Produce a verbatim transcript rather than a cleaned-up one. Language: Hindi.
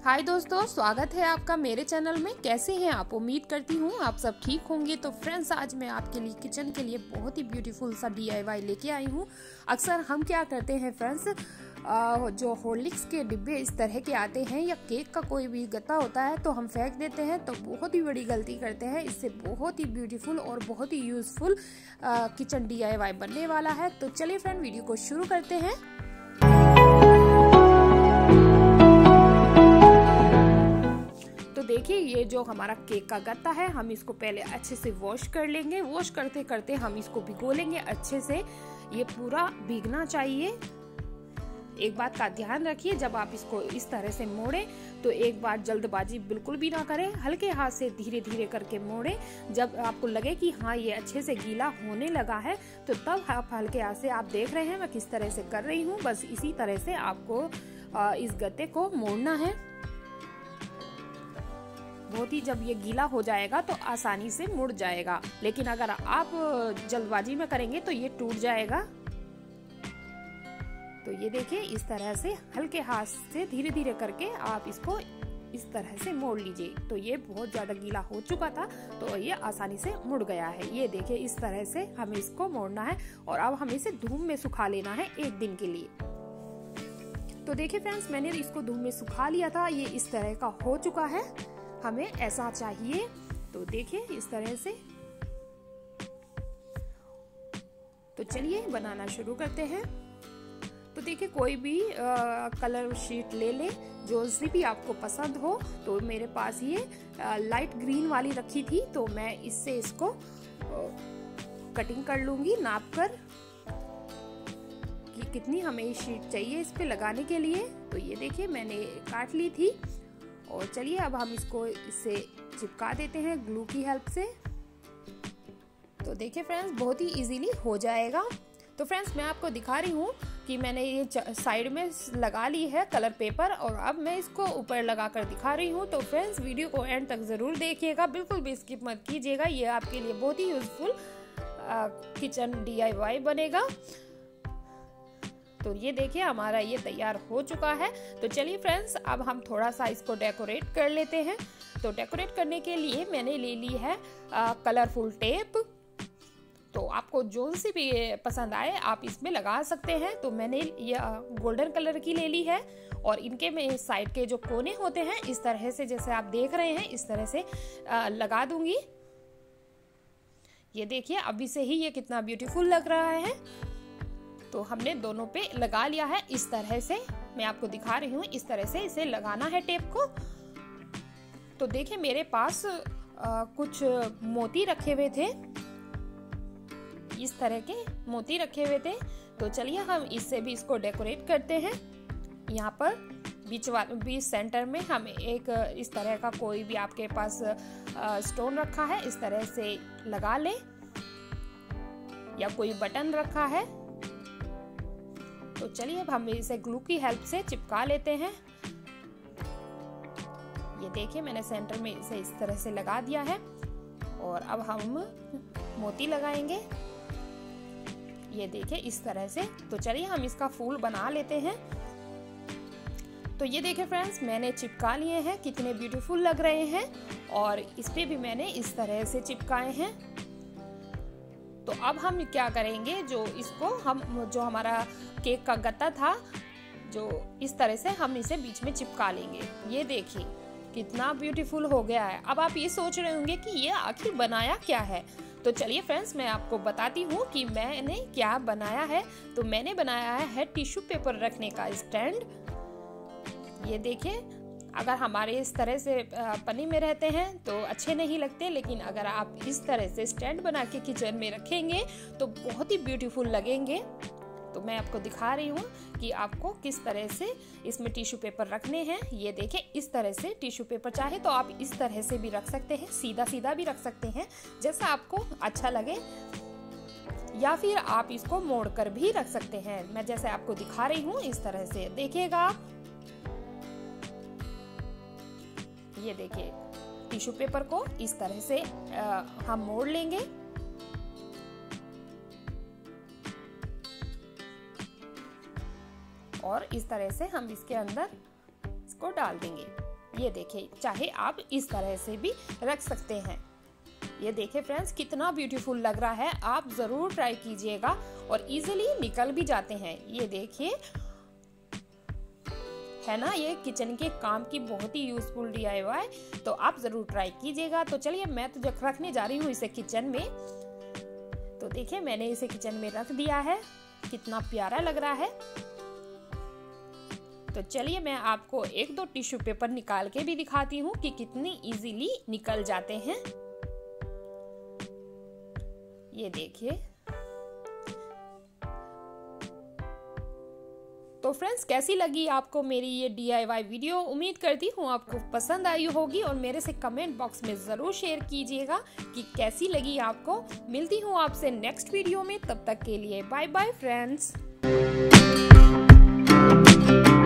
हाय दोस्तों, स्वागत है आपका मेरे चैनल में। कैसे हैं आप? उम्मीद करती हूँ आप सब ठीक होंगे। तो फ्रेंड्स, आज मैं आपके लिए किचन के लिए बहुत ही ब्यूटीफुल सा डी आई वाई लेके आई हूँ। अक्सर हम क्या करते हैं फ्रेंड्स, जो हॉर्लिक्स के डिब्बे इस तरह के आते हैं या केक का कोई भी गत्ता होता है तो हम फेंक देते हैं, तो बहुत ही बड़ी गलती करते हैं। इससे बहुत ही ब्यूटीफुल और बहुत ही useful kitchen D I Y बनने वाला है। तो चलिए फ्रेंड, वीडियो को शुरू करते हैं। तो देखिए, ये जो हमारा केक का गत्ता है, हम इसको पहले अच्छे से वॉश कर लेंगे। वॉश करते करते हम इसको भिगो लेंगे अच्छे से। ये पूरा भीगना चाहिए। एक बात का ध्यान रखिए, जब आप इसको इस तरह से मोड़ें तो एक बार जल्दबाजी बिल्कुल भी ना करें। हल्के हाथ से धीरे धीरे करके मोड़ें। जब आपको लगे कि हाँ ये अच्छे से गीला होने लगा है, तो तब आप हल्के हाथ से, आप देख रहे हैं मैं किस तरह से कर रही हूँ, बस इसी तरह से आपको इस गत्ते को मोड़ना है। बहुत ही जब ये गीला हो जाएगा तो आसानी से मुड़ जाएगा, लेकिन अगर आप जल्दबाजी में करेंगे तो ये टूट जाएगा। तो ये देखिए, इस तरह से हल्के हाथ से धीरे धीरे करके आप इसको इस तरह से मोड़ लीजिए। तो ये बहुत ज्यादा गीला हो चुका था, तो ये आसानी से मुड़ गया है। ये देखिए, इस तरह से हमें इसको मोड़ना है और अब हमें इसे धूप में सुखा लेना है एक दिन के लिए। तो देखिए फ्रेंड्स, मैंने इसको धूप में सुखा लिया था। ये इस तरह का हो चुका है, हमें ऐसा चाहिए। तो देखिए इस तरह से। तो चलिए बनाना शुरू करते हैं। तो देखिए, कोई भी आ, कलर शीट ले ले जो सी भी आपको पसंद हो। तो मेरे पास ये आ, लाइट ग्रीन वाली रखी थी, तो मैं इससे इसको आ, कटिंग कर लूंगी नाप कर कि कितनी हमें शीट चाहिए इस पे लगाने के लिए। तो ये देखिए, मैंने काट ली थी। और चलिए अब हम इसको इससे चिपका देते हैं ग्लू की हेल्प से। तो देखिए फ्रेंड्स, बहुत ही इजीली हो जाएगा। तो फ्रेंड्स, मैं आपको दिखा रही हूँ कि मैंने ये साइड में लगा ली है कलर पेपर, और अब मैं इसको ऊपर लगा कर दिखा रही हूँ। तो फ्रेंड्स, वीडियो को एंड तक जरूर देखिएगा, बिल्कुल भी स्किप मत कीजिएगा। ये आपके लिए बहुत ही useful kitchen D I Y बनेगा। तो ये देखिए, हमारा ये तैयार हो चुका है। तो चलिए फ्रेंड्स, अब हम थोड़ा सा इसको डेकोरेट कर लेते हैं। तो डेकोरेट करने के लिए मैंने ले ली है आ, कलरफुल टेप। तो आपको जो सी भी पसंद आए आप इसमें लगा सकते हैं। तो मैंने ये गोल्डन कलर की ले ली है, और इनके में साइड के जो कोने होते हैं इस तरह से, जैसे आप देख रहे हैं, इस तरह से आ, लगा दूंगी। ये देखिए, अभी से ही ये कितना ब्यूटीफुल लग रहा है। तो हमने दोनों पे लगा लिया है इस तरह से। मैं आपको दिखा रही हूँ, इस तरह से इसे लगाना है टेप को। तो देखिए, मेरे पास आ, कुछ मोती रखे हुए थे, इस तरह के मोती रखे हुए थे। तो चलिए हम इससे भी इसको डेकोरेट करते हैं। यहाँ पर बीच वाले बीच सेंटर में हम एक इस तरह का कोई भी आपके पास आ, स्टोन रखा है, इस तरह से लगा ले, या कोई बटन रखा है। तो चलिए अब हम इसे ग्लू की हेल्प से चिपका लेते हैं। ये देखिए, मैंने सेंटर में इसे इस तरह से लगा दिया है, और अब हम मोती लगाएंगे। ये देखिए इस तरह से। तो चलिए हम इसका फूल बना लेते हैं। तो ये देखिए फ्रेंड्स, मैंने चिपका लिए हैं, कितने ब्यूटीफुल लग रहे हैं। और इस पे भी मैंने इस तरह से चिपकाए हैं। तो अब हम क्या करेंगे, जो इसको हम जो हमारा केक का गत्ता था, जो इस तरह से हम इसे बीच में चिपका लेंगे। ये देखिए कितना ब्यूटीफुल हो गया है। अब आप ये सोच रहे होंगे कि ये आखिर बनाया क्या है। तो चलिए फ्रेंड्स, मैं आपको बताती हूँ कि मैंने क्या बनाया है। तो मैंने बनाया है टिश्यू पेपर रखने का स्टैंड। ये देखिए, अगर हमारे इस तरह से पन्नी में रहते हैं तो अच्छे नहीं लगते, लेकिन अगर आप इस तरह से स्टैंड बना के किचन में रखेंगे तो बहुत ही ब्यूटीफुल लगेंगे। तो मैं आपको दिखा रही हूँ कि आपको किस तरह से इसमें टिश्यू पेपर रखने हैं। ये देखिए, इस तरह से टिश्यू पेपर, चाहे तो आप इस तरह से भी रख सकते हैं, सीधा सीधा भी रख सकते हैं, जैसा आपको अच्छा लगे, या फिर आप इसको मोड़ कर भी रख सकते हैं। मैं जैसे आपको दिखा रही हूँ इस तरह से देखिएगा आप। ये देखिए, टिश्यू पेपर को इस तरह से आ, हम मोड़ लेंगे। और इस तरह से हम इसके अंदर इसको डाल देंगे। ये देखिए, चाहे आप इस तरह से भी रख सकते हैं। ये देखिए फ्रेंड्स, कितना ब्यूटीफुल लग रहा है। आप जरूर ट्राई कीजिएगा और इजीली निकल भी जाते हैं। ये देखिए, है ना, ये किचन के काम की बहुत ही यूजफुल डी आई वाई, तो आप जरूर ट्राई कीजिएगा। तो चलिए मैं तो जब रखने जा रही हूँ इसे किचन में। तो देखिए मैंने इसे किचन में रख दिया है, कितना प्यारा लग रहा है। तो चलिए मैं आपको एक दो टिश्यू पेपर निकाल के भी दिखाती हूँ कि कितनी इजीली निकल जाते हैं। ये देखिए। तो फ्रेंड्स, कैसी लगी आपको मेरी ये डी आई वाई वीडियो? उम्मीद करती हूँ आपको पसंद आई होगी और मेरे से कमेंट बॉक्स में जरूर शेयर कीजिएगा कि कैसी लगी आपको। मिलती हूँ आपसे नेक्स्ट वीडियो में, तब तक के लिए बाय बाय फ्रेंड्स।